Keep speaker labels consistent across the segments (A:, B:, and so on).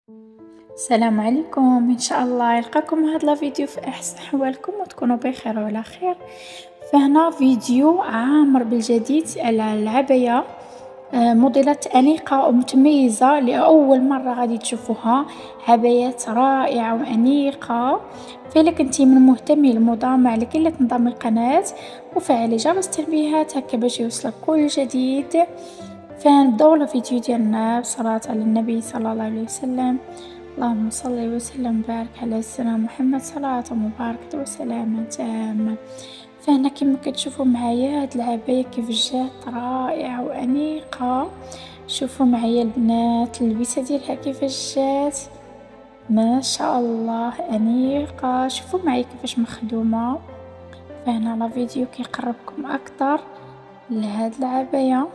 A: السلام عليكم، ان شاء الله يلقاكم هذا الفيديو في احسن احوالكم وتكونوا بخير وعلى خير. فهنا فيديو عامر بالجديد على العباية، موديلات أنيقة ومتميزة لأول مرة غادي تشوفوها. عبايات رائعة وأنيقة. فإلا كنتي من مهتمي الموضة ما عليك إلا تنضمي القناة وفعلي جرس التنبيهات هكا باش يوصلك كل جديد. فنبداو الفيديو ديالنا بصلاة على النبي صلى الله عليه وسلم. اللهم صل وسلم وبارك على سيدنا محمد صلاة مباركة وسلامة تامة. فهنا كما كتشوفوا معايا هاد العباية كيف جات رائعة وأنيقة. شوفوا معايا البنات اللبسة ديالها كيفاش جات، ما شاء الله أنيقة. شوفوا معايا كيفاش مخدومة. فهنا الفيديو كيقربكم أكتر لهاد العباية.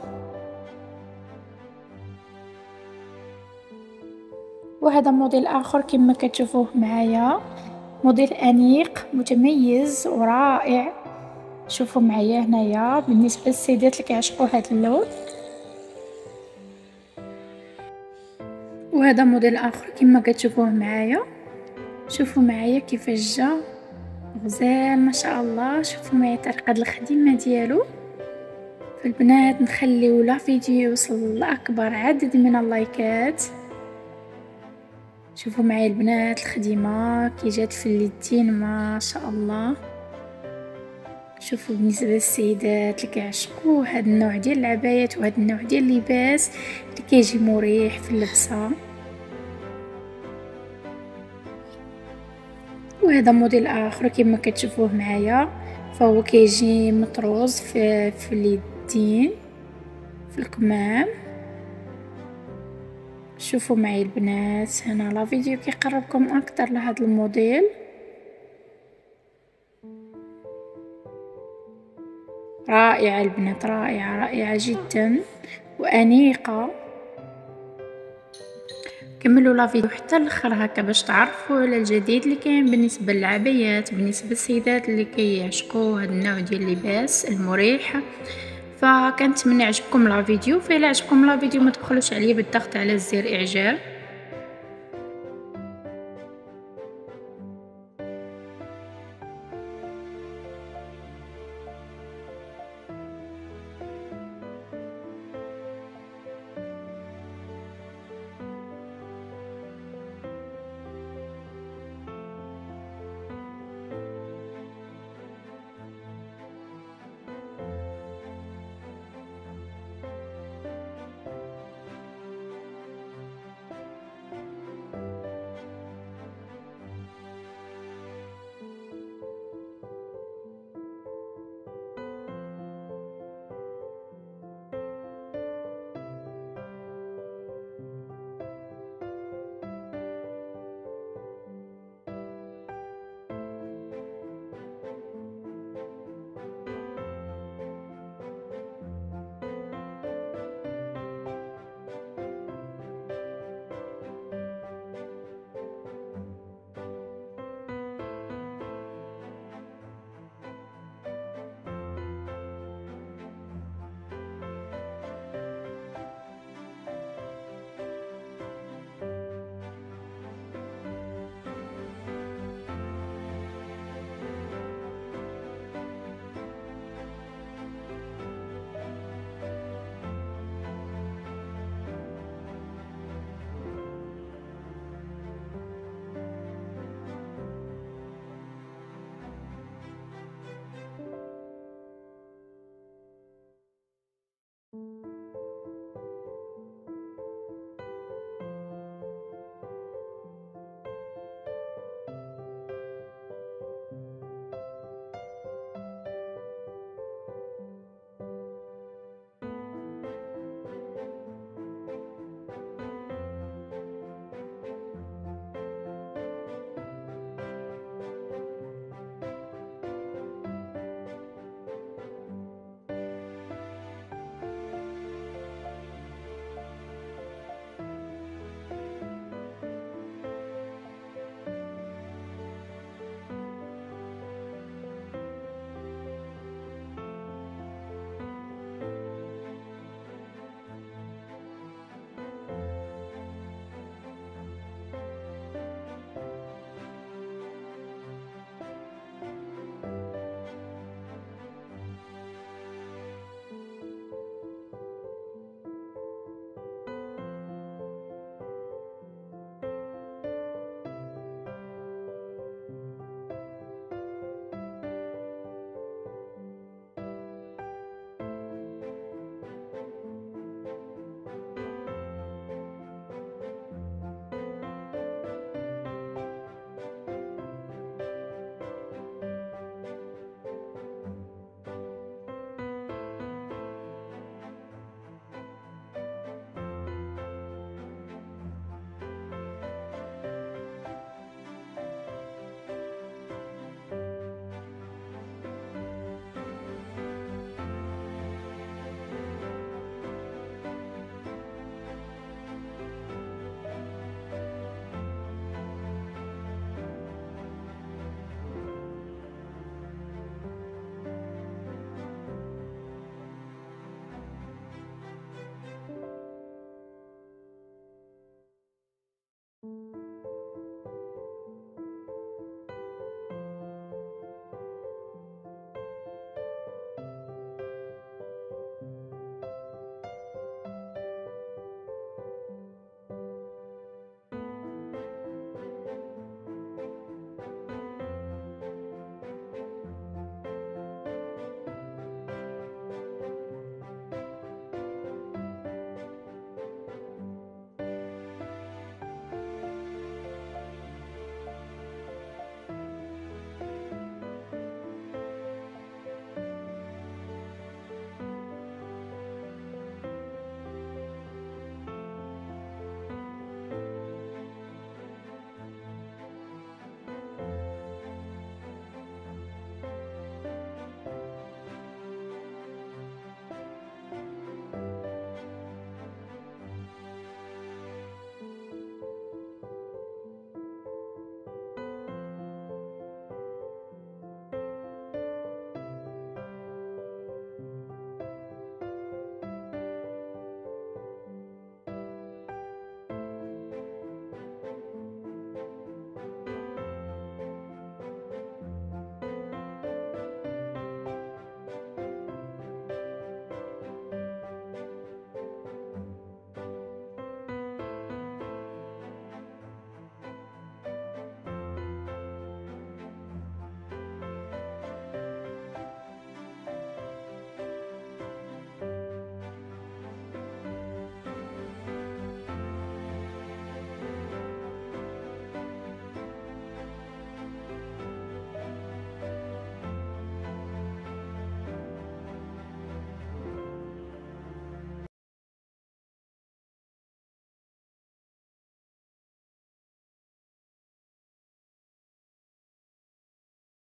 A: وهذا موديل آخر كما كتشوفوه معايا، موديل أنيق متميز ورائع. شوفوا معايا هنايا بالنسبة للسيدات اللي كيعشقوا هذا اللون. وهذا موديل آخر كما كتشوفوه معايا. شوفوا معايا كيفاش جا غزال ما شاء الله. شوفوا معايا طريقة الخدمة ديالو. فالبنات نخليو لا فيديو يوصل لأكبر عدد من اللايكات. شوفوا معايا البنات الخدمة كي جات في اليدين ما شاء الله. شوفوا بالنسبة للسيدات اللي كيعشقوا هاد النوع ديال العبايات وهاد النوع ديال اللباس اللي كيجي مريح في اللبسة. وهذا موديل اخر كما كتشوفوه معايا، فهو كيجي مطروز في اليدين في الكمام. شوفوا معايا البنات هنا لا فيديو كيقربكم اكثر لهذا الموديل. رائعة البنات، رائعة جدا وأنيقة. كملوا لا فيديو حتى الاخر هكا باش تعرفوا على الجديد اللي كاين بالنسبه للعبايات، بالنسبه للسيدات اللي كيعشقوا هذا النوع ديال اللباس المريح. فكنتمنى يعجبكم لا فيديو. فإلا عجبكم لا فيديو ما تبخلوش عليا بالضغط على زر اعجاب.